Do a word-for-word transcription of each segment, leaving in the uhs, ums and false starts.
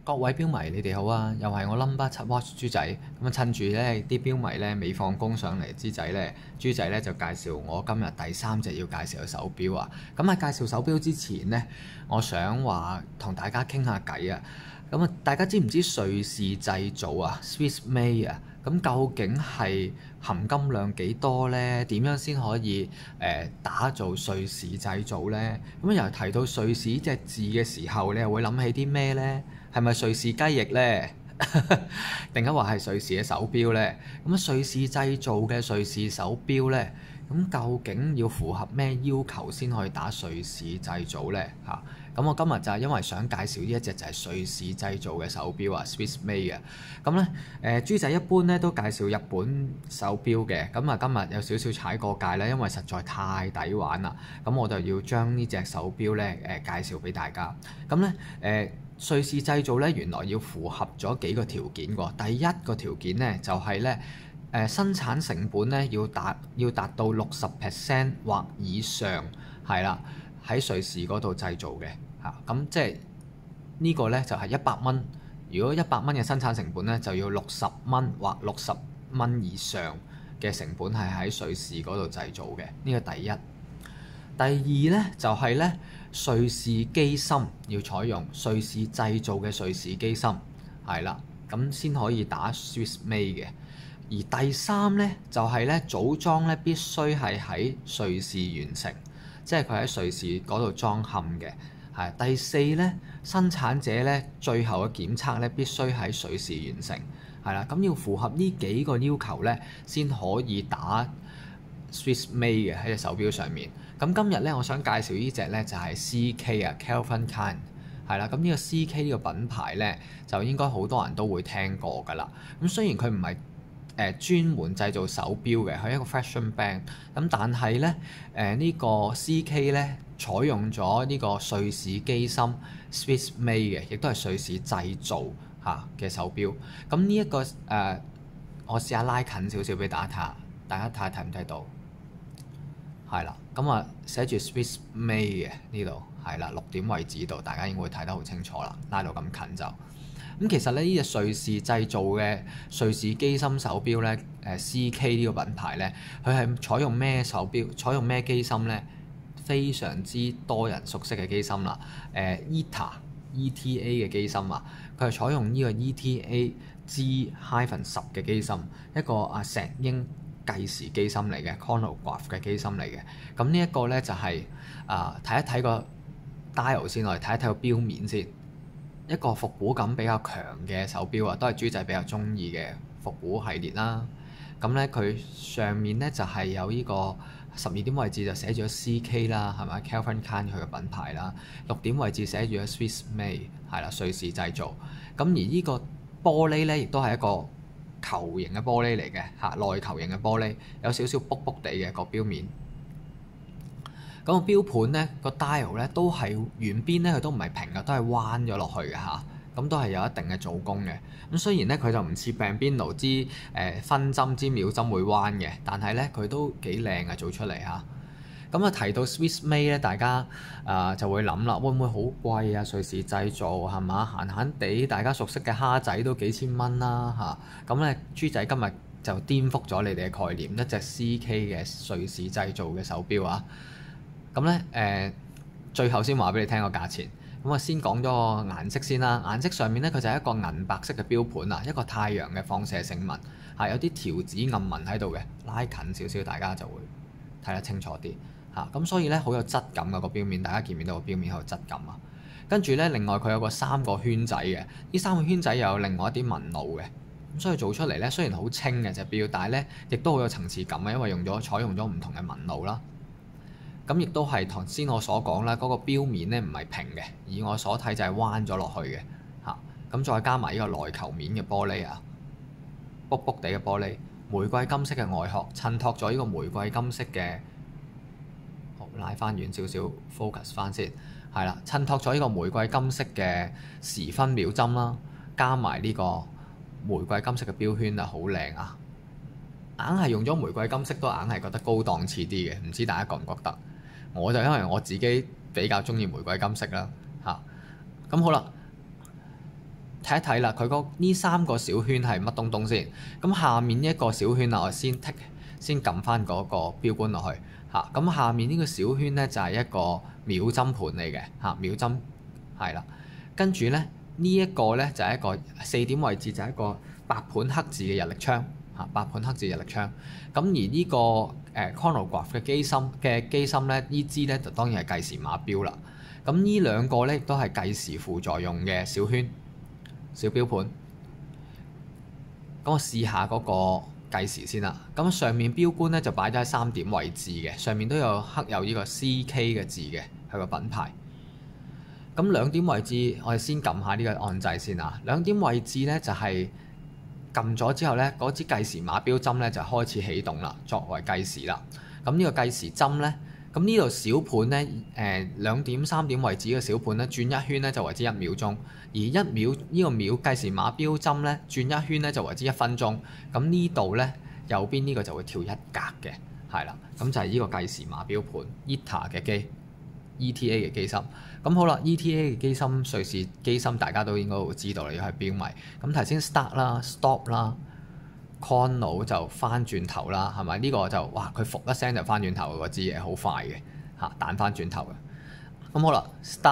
各位標迷，你哋好啊！又係我 number 七 watch 豬仔咁啊，趁住咧啲標迷咧未放工上嚟之際咧，豬仔咧就介紹我今日第三隻要介紹嘅手錶啊！咁喺介紹手錶之前咧，我想話同大家傾下偈啊！咁啊，大家知唔知瑞士製造啊 （Swiss made） 啊？咁究竟係含金量幾多呢？點樣先可以誒、呃、打造瑞士製造呢？咁又提到瑞士呢隻字嘅時候，你又會諗起啲咩呢？係咪瑞士雞翼呢？定係話係瑞士嘅手錶呢？咁啊，瑞士製造嘅瑞士手錶呢？咁究竟要符合咩要求先可以打瑞士製造呢？嚇！咁我今日就係因為想介紹呢一隻就係瑞士製造嘅手錶啊 ，Swiss made 嘅。咁咧誒，豬仔一般咧都介紹日本手錶嘅。咁啊，今日有少少踩過界咧，因為實在太抵玩啦。咁我就要將呢隻手錶咧誒介紹俾大家。咁咧誒，瑞士製造咧原來要符合咗幾個條件喎。第一個條件咧就係咧。誒、呃、生產成本咧要達要達到六十 percent 或以上，係啦，喺瑞士嗰度製造嘅嚇，咁、啊、即係、這個、呢個咧就係一百蚊。如果一百蚊嘅生產成本咧，就要六十蚊或六十蚊以上嘅成本係喺瑞士嗰度製造嘅。呢個第一。第二咧就係、是、咧瑞士機芯要採用瑞士製造嘅瑞士機芯，係啦，咁先可以打 Swiss made 嘅。而第三咧就係咧組裝咧必須係喺瑞士完成，即係佢喺瑞士嗰度裝嵌嘅。係第四咧，生產者咧最後嘅檢測咧必須喺瑞士完成，係啦。咁要符合呢幾個要求咧，先可以打 Swiss made 嘅喺隻手錶上面。咁今日咧，我想介紹呢隻咧就係 C K 啊 Calvin Klein 係啦。咁呢個 C K 呢個品牌咧，就應該好多人都會聽過㗎啦。咁雖然佢唔係誒、呃、專門製造手錶嘅，佢係一個 fashion brand。咁但係咧，誒、呃、呢、這個 C K 咧採用咗呢個瑞士機芯 Swiss made 嘅，亦都係瑞士製造嚇嘅手錶。咁呢一個誒、呃，我試下拉近少少俾大家睇下，大家睇下睇唔睇到？係啦，咁啊寫住 Swiss made 嘅呢度係啦，六點位置度，大家應該會睇得好清楚啦。拉到咁近就。咁其實咧，呢隻瑞士製造嘅瑞士機芯手錶咧，誒 C K 呢個品牌咧，佢係採用咩手錶？採用咩機芯咧？非常之多人熟悉嘅機芯啦，誒 E T A E T A 嘅機芯啊，佢係採用呢個 E T A G 十嘅機芯，一個啊石英計時機芯嚟嘅 chronograph 嘅機芯嚟嘅。咁呢一個咧就係啊睇一睇個 dial 先，我哋睇一睇個錶面先。一個復古感比較強嘅手錶啊，都係豬仔比較中意嘅復古系列啦。咁咧佢上面咧就係、是、有呢個十二點位置就寫住咗 C K 啦，係咪 Calvin Klein 佢嘅品牌啦。六點位置寫住咗 Swiss made 係啦，瑞士製造。咁而呢個玻璃咧亦都係一個球形嘅玻璃嚟嘅嚇，內球形嘅玻璃，有少少卜卜地嘅個錶面。咁個錶盤咧，個 dial 咧都係圓邊咧，佢都唔係平嘅，都係彎咗落去嘅嚇。咁都係有一定嘅做工嘅。咁雖然咧佢就唔似病邊爐之誒分針之秒針會彎嘅，但係咧佢都幾靚嘅做出嚟嚇。咁啊提到 Swiss made 咧，大家啊、呃、就會諗啦，會唔會好貴啊？瑞士製造係嘛？閒閒地，大家熟悉嘅蝦仔都幾千蚊啦嚇。咁咧豬仔今日就顛覆咗你哋嘅概念，一隻 C K 嘅瑞士製造嘅手錶啊！咁咧誒，最後先話俾你聽個價錢。咁啊，先講咗個顏色先啦。顏色上面咧，佢就係一個銀白色嘅錶盤啊，一個太陽嘅放射性紋，係有啲條子暗紋喺度嘅。拉近少少，大家就會睇得清楚啲嚇。咁所以咧，好有質感嘅個錶面，大家見唔見到個錶面好有質感啊？跟住咧，另外佢有個三個圈仔嘅，呢三個圈仔又有另外一啲紋路嘅。咁所以做出嚟咧，雖然好輕嘅隻錶，但係咧亦都好有層次感啊，因為用咗採用咗唔同嘅紋路啦。咁亦都係頭先我所講啦，嗰個錶面咧唔係平嘅，以我所睇就係彎咗落去嘅嚇。咁再加埋呢個內球面嘅玻璃啊，卜卜地嘅玻璃，玫瑰金色嘅外殼，襯托咗呢個玫瑰金色嘅，好拉翻遠少少 focus 翻先，係啦，襯托咗呢個玫瑰金色嘅時分秒針啦，加埋呢個玫瑰金色嘅錶圈啊，好靚啊！硬係用咗玫瑰金色都硬係覺得高檔次啲嘅，唔知大家覺唔覺得？我就因為我自己比較中意玫瑰金色啦嚇。咁好啦， 睇一睇啦，佢嗰呢三個小圈係乜東東先？咁下面一個小圈啊，我先剔先撳翻嗰個標觀落去嚇。咁下面呢個小圈咧就係一個秒針盤嚟嘅嚇，秒針係啦。跟住咧呢一個咧就係一個四點位置，就係一個白盤黑字嘅日曆槍嚇，白盤黑字日曆槍。咁而呢個誒 chronograph 嘅機芯嘅機芯咧，呢支咧就當然係計時碼錶啦。咁呢兩個咧亦都係計時輔助用嘅小圈小錶盤。咁我試下嗰個計時先啦。咁上面錶冠咧就擺咗喺三點位置嘅，上面都有刻有呢個 C K 嘅字嘅，係個品牌。咁兩點位置，我哋先撳下呢個按掣先啊。兩點位置咧就係撳咗之後咧，嗰支計時碼錶針咧就開始起動啦，作為計時啦。咁呢個計時針咧，咁呢度小盤咧，誒、呃、兩點三點位置嘅小盤咧，轉一圈咧就為之一秒鐘，而一秒呢、呢個秒計時碼錶針咧轉一圈咧就為之一分鐘。咁呢度咧右邊呢個就會跳一格嘅，係啦。咁就係呢個計時碼錶盤 E T A 嘅機 E T A 嘅機芯。咁好啦 ，E T A 嘅機芯瑞士機芯大家都應該會知道啦，如果係錶迷。咁頭先 start 啦、stop 啦。Chrono 就翻轉頭啦，係咪？呢、這個就哇，佢伏一聲就翻轉頭嗰支嘢，好快嘅嚇，彈翻轉頭嘅。咁好啦 ，start。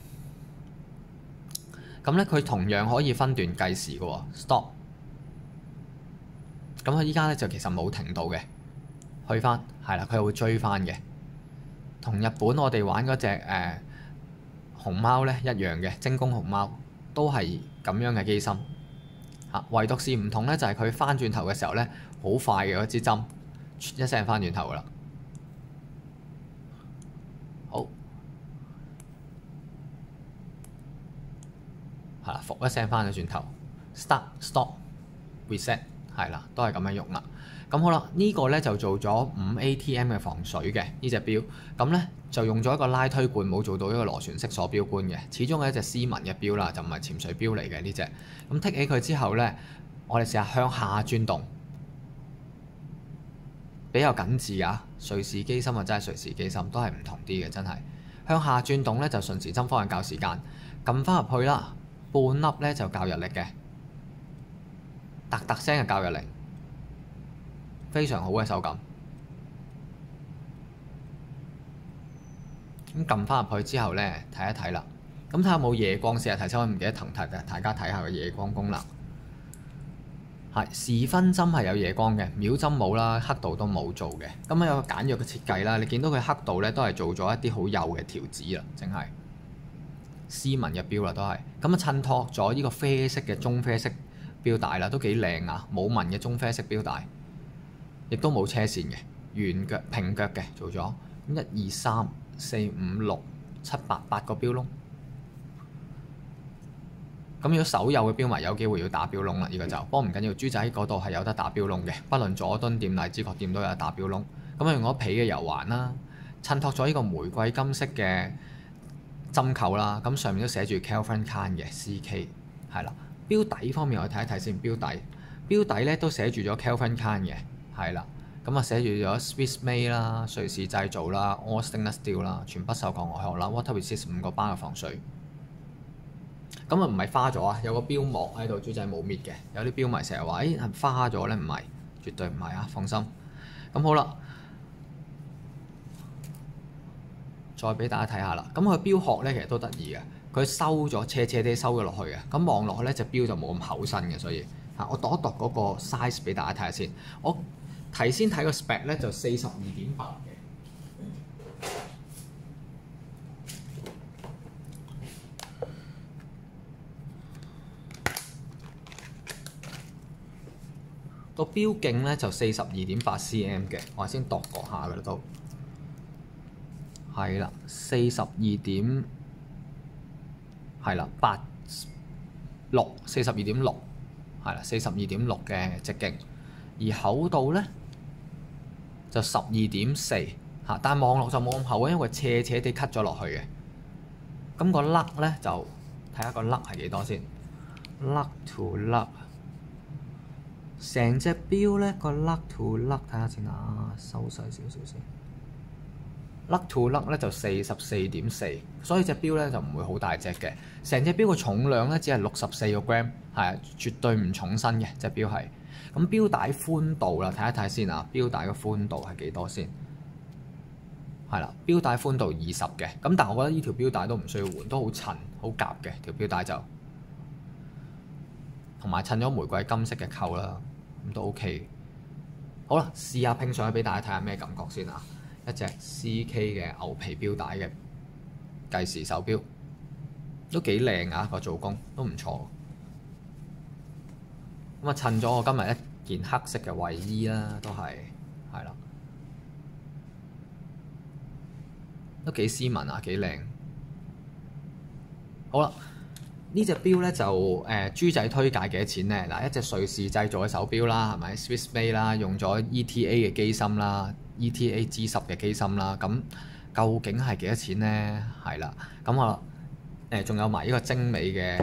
咁咧，佢同樣可以分段計時嘅喎 ，stop。咁佢依家咧就其實冇停到嘅，去翻係啦，佢又會追翻嘅。同日本我哋玩嗰隻誒熊貓咧一樣嘅，精工熊貓都係咁樣嘅機芯。嚇，唯獨是唔同咧，就係佢翻轉頭嘅時候咧，好快嘅嗰支針，一聲翻轉頭噶啦。好，係啦，伏一聲翻咗轉頭 ，start、stop、reset， 係啦，都係咁樣用啦。咁好啦，呢個咧就做咗五 A T M 嘅防水嘅呢隻錶，咁咧就用咗一個拉推罐，冇做到一個螺旋式鎖錶冠嘅，始終係一隻斯文嘅錶啦，就唔係潛水錶嚟嘅呢隻。咁剔起佢之後咧，我哋試下向下轉動，比較緊緻啊！瑞士機芯啊，真係瑞士機芯，都係唔同啲嘅，真係向下轉動咧就順時針方向校時間，撳翻入去啦，半粒咧就校日曆嘅，突突聲嘅校日曆。非常好嘅手感。咁撳翻入去之後咧，睇一睇啦。咁睇下有冇夜光先啊？提醒我唔記得同大大家睇下個夜光功能。係時分針係有夜光嘅，秒針冇啦，刻度都冇做嘅。咁有個簡約嘅設計啦。你見到佢刻度咧都係做咗一啲好幼嘅條紙啦，淨係斯文嘅錶啦都係。咁啊襯托咗呢個啡色嘅棕啡色錶帶啦，都幾靚啊！冇紋嘅棕啡色錶帶。亦都冇車線嘅，圓腳平腳嘅做咗，咁一二三四五六七八八個錶窿。咁如果手有嘅錶迷有機會要打錶窿啦，呢、這個就，不過唔緊要，豬仔嗰度係有得打錶窿嘅，不論佐敦店、荔枝角店都有得打錶窿。咁啊用咗皮嘅油環啦，襯托咗呢個玫瑰金色嘅針扣啦，咁上面都寫住 Kelvin Klein 嘅 C K， 係啦。錶底方面我哋睇一睇先，錶底錶底咧都寫住咗 Kelvin Klein 嘅。係啦，咁啊寫住咗 Swiss Made 啦、瑞士製造啦、All Stainless Steel 啦、全不鏽鋼外殼啦、Water Resist 五個班嘅防水。咁啊唔係花咗啊，有個錶膜喺度，豬仔冇搣嘅。有啲錶迷成日話，誒係花咗咧，唔係，絕對唔係啊，放心。咁好啦，再俾大家睇下啦。咁佢錶殼咧其實都得意嘅，佢收咗斜斜地收咗落去嘅。咁望落去咧隻錶就冇咁厚身嘅，所以嚇我度一度嗰個 size 俾大家睇下先。我提先睇個 spec 咧就四十二點八嘅，個錶徑咧就四十二點八 cm 嘅，我先度過下噶啦都，係啦，四十二點係啦八六，四十二點六係啦，四十二點六嘅直徑，而厚度咧就十二點四嚇，但係望落就冇咁厚啊，因為斜斜地 cut 咗落去嘅。咁個粒咧就睇下個粒係幾多先，粒 to 粒，成隻錶咧個粒 to 粒睇下先啊，收細少少先。 ，luck to luck 咧就四十四點四，所以隻錶咧就唔會好大隻嘅。成隻錶嘅重量咧只係六十四個 gram， 係絕對唔重身嘅隻錶係。咁錶帶寬度啦，睇一睇先啊，錶帶嘅寬度係幾多先？係啦，錶帶寬度二十嘅，咁但係我覺得呢條錶帶都唔需要換，都好襯好夾嘅條錶帶就，同埋襯咗玫瑰金色嘅扣啦，咁都 OK。好啦，試下拼上去俾大家睇下咩感覺先啊！一隻 C K 嘅牛皮錶帶嘅計時手錶，都幾靚啊，個做工都唔錯。咁啊襯咗我今日一件黑色嘅衞衣啦，都係係啦，都幾斯文啊，幾靚。好啦。呢隻錶咧就誒、呃、豬仔推介幾多錢咧？嗱，一隻瑞士製造嘅手錶啦，係咪 Swiss made 啦，用咗 E T A 嘅機芯啦 ，E T A G 十嘅機芯啦，咁究竟係幾多錢咧？係啦，咁啊誒仲有埋呢個精美嘅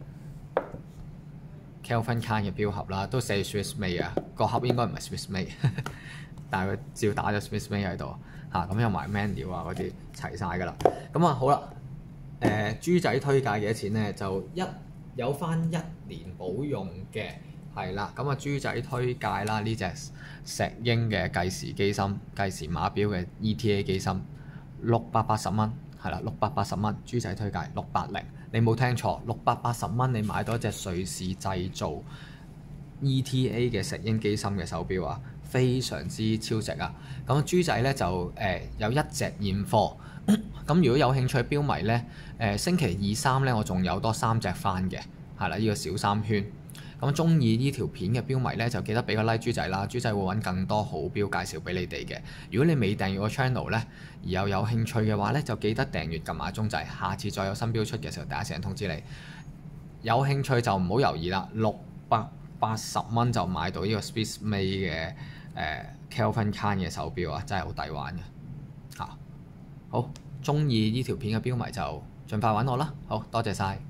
Calvin Klein 嘅錶盒啦，都寫 Swiss made 啊，個盒應該唔係 Swiss made，但係佢照打咗 Swiss made 喺度嚇，咁有埋 manual 啊嗰啲齊晒㗎啦，咁啊好啦。誒、呃、豬仔推介幾多錢咧？就一有翻一年保用嘅，係啦。咁啊豬仔推介啦，呢隻石英嘅計時機芯、計時碼錶嘅 E T A 機芯，六百八十蚊，係啦，六百八十蚊。豬仔推介六百零，你冇聽錯，六百八十蚊你買到一隻瑞士製造 E T A 嘅石英機芯嘅手錶啊，非常之超值啊！咁豬仔咧就誒、呃、有一隻現貨。咁如果有興趣錶迷咧，誒、呃、星期二三咧，我仲有多三隻翻嘅，係啦，呢、這個小三圈。咁中意呢條片嘅錶迷咧，就記得俾個 like 豬仔啦，豬仔會揾更多好錶介紹俾你哋嘅。如果你未訂閱個 channel 咧，而又有興趣嘅話咧，就記得訂閱撳埋鐘仔，下次再有新錶出嘅時候，第一時間通知你。有興趣就唔好猶豫啦，六百八十蚊就買到呢個 Swiss made 嘅誒 Calvin Klein 嘅手錶啊，真係好抵玩嘅嚇。好，中意呢條片嘅錶迷就盡快揾我啦！好多謝晒。